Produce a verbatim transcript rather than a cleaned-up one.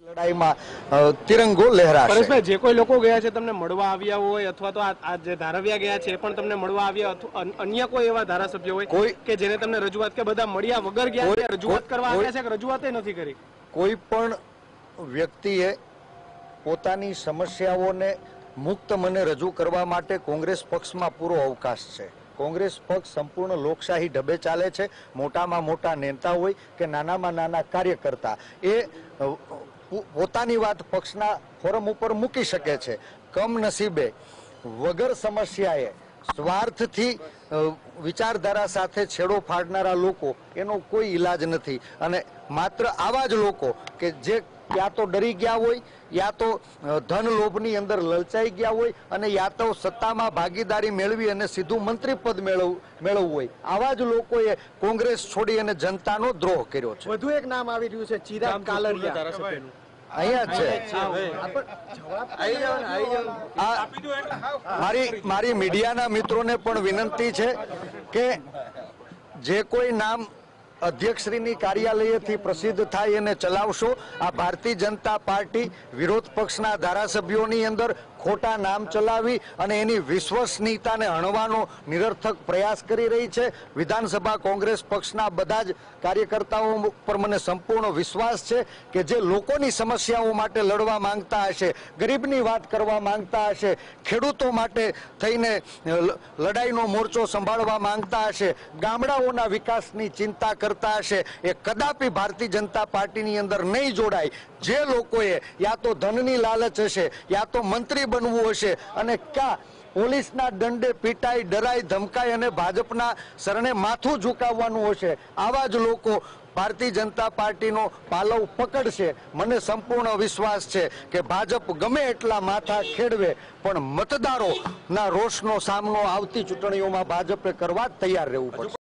લડાઈમાં તિરંગો લહેરાશે। પરેશભાઈ, જે કોઈ લોકો ગયા છે તમને મળવા આવ્યા હોય અથવા તો આ જે ધારાવિયા ગયા છે એ પણ તમને મળવા આવ્યા અથવા અન્ય કોઈ એવા ધારાસભ્ય હોય કોઈ કે જેને તમને રજૂઆત કે બધા મળ્યા વગર ગયા છે, રજૂઆત કરવા આવ્યા છે કે રજૂઆત નથી કરી? કોઈ પણ વ્યક્તિએ પોતાની સમસ્યાઓને મુક્ત મને રજૂ કરવા માટે કોંગ્રેસ પક્ષમાં પૂરો અવકાશ છે। કોંગ્રેસ પક્ષ સંપૂર્ણ લોકશાહી ઢબે ચાલે છે। મોટામાં મોટા નેતા હોય કે નાનામાં નાના કાર્યકર્તા એ પોતાની વાત પક્ષના ફોરમ ઉપર મૂકી શકે છે। કમનસીબે વગર સમસ્યાએ સ્વાર્થથી વિચારધારા સાથે છેડો ફાડનારા લોકો એનો કોઈ ઈલાજ નથી। અને માત્ર આવા જ લોકો કે જે યા તો ડરી ગયા હોય, યા તો ધન લોભની અંદર લલચાઈ ગયા હોય અને યા તો સત્તામાં ભાગીદારી મેળવી અને સીધું મંત્રી પદ મેળવવું મેળવવું હોય, આવા જ લોકોએ કોંગ્રેસ છોડી અને જનતાનો દ્રોહ કર્યો છે। વધુ એક નામ આવી રહ્યું છે ચિરાગ કાલરિયા, અહીંયા છે। મારી મારી મીડિયાના મિત્રોને પણ વિનંતી છે કે જે કોઈ નામ અધ્યક્ષશ્રીની કાર્યાલયથી પ્રસિદ્ધ થાય એને ચલાવશો। આ ભારતીય જનતા પાર્ટી વિરોધ પક્ષના ધારાસભ્યોની અંદર ખોટા નામ ચલાવી અને એની વિશ્વસનીયતાને હણવાનો નિરર્થક પ્રયાસ કરી રહી છે। વિધાનસભા કોંગ્રેસ પક્ષના બધા જ કાર્યકર્તાઓ પર મને સંપૂર્ણ વિશ્વાસ છે કે જે લોકોની સમસ્યાઓ માટે લડવા માંગતા હશે, ગરીબની વાત કરવા માંગતા હશે, ખેડૂતો માટે થઈને લડાઈનો મોરચો સંભાળવા માંગતા હશે, ગામડાઓના વિકાસની ચિંતા કરતા હશે, એ કદાપી ભારતીય જનતા પાર્ટીની અંદર નહીં જોડાય। જે લોકોએ યા તો ધનની લાલચ હશે, યા તો મંત્રી બનવું હશે અને ક્યાં પોલીસના દંડે પીટાઈ, ડરાઈ, ધમકાઈ અને ભાજપના શરણે માથું ઝુકાવવાનું હશે, આવા જ લોકો ભારતીય જનતા પાર્ટીનો પાલવ પકડશે। મને સંપૂર્ણ વિશ્વાસ છે કે ભાજપ ગમે એટલા માથા ખેડવે પણ મતદારોના રોષનો સામનો આવતી ચૂંટણીઓમાં ભાજપે કરવા તૈયાર રહેવું પડશે।